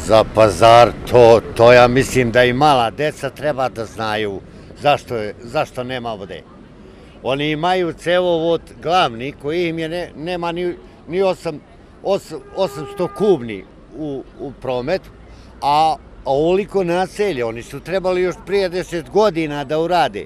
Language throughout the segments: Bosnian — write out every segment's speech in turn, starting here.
Za Pazar, to ja mislim da i mala deca treba da znaju zašto nema vode. Oni imaju cevovod glavni koji im nema ni 800 kubni u promet, a ovoliko naselje, oni su trebali još prije 10 godina da urade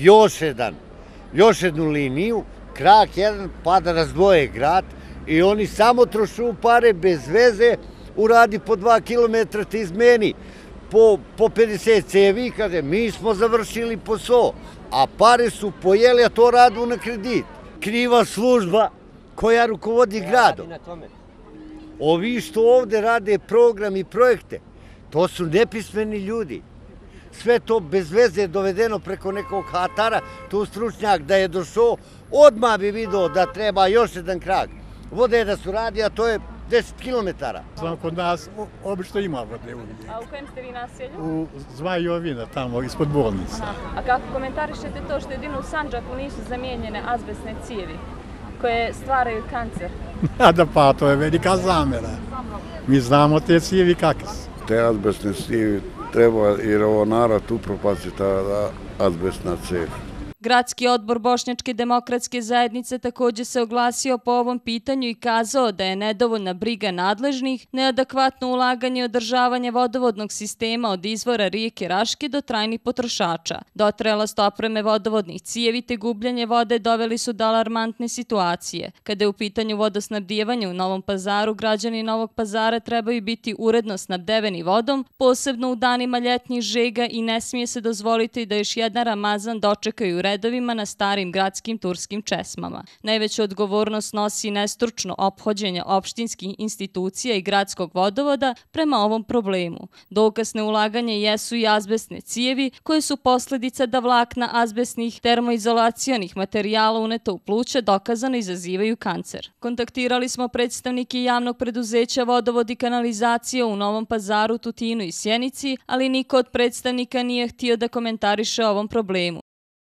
još jednu liniju, krak jedan pa da razdvoje grad i oni samo trošu pare bez veze, uradi po 2 kilometra ti izmeni po 50 cevi, kaže mi smo završili posao, a pare su pojeli, a to radu na kredit. Kriva služba koja rukovodi gradom. Ovi što ovde rade program i projekte, to su nepismeni ljudi. Sve to bez veze je dovedeno preko nekog hatara, tu stručnjak da je došao, odmah bi vidio da treba još jedan krak. Vode da su radi, a to je 10 kilometara. Znam, kod nas obično ima vode uvijek. A u kojem ste vi naselju? U Zmajovina, tamo, ispod bolnice. A kako komentarišete to što jedino u Sandžaku nisu zamijenjene azbestne cijevi koje stvaraju kancer? Da pa, to je velika zamera. Mi znamo te cijevi kakve su. Te azbestne cijevi treba, jer ovo narod upropasti ta azbestna cijev. Gradski odbor Bošnjačke demokratske zajednice također se oglasio po ovom pitanju i kazao da je nedovoljna briga nadležnih, neadekvatno ulaganje i održavanje vodovodnog sistema od izvora rijeke Raške do trajnih potrošača. Dotrajalost opreme vodovodnih cijevi te gubljenje vode doveli su do alarmantne situacije. Kada je u pitanju vodosnabdijevanje u Novom Pazaru, građani Novog Pazara trebaju biti uredno snabdeveni vodom, posebno u danima ljetnjih žega i ne smije se dozvoliti da još jedan Ramazan dočekaju u redovima na starim gradskim turskim česmama. Najveću odgovornost nosi nestručno ophođenje opštinskih institucija i gradskog vodovoda prema ovom problemu. Dokaz neulaganja jesu i azbestne cijevi koje su posljedica da vlakna azbestnih termoizolacionih materijala uneta u pluća dokazano izazivaju kancer. Kontaktirali smo predstavnike javnog preduzeća Vodovod i kanalizacije u Novom Pazaru, Tutinu i Sjenici, ali niko od predstavnika nije htio da komentariše o ovom problemu.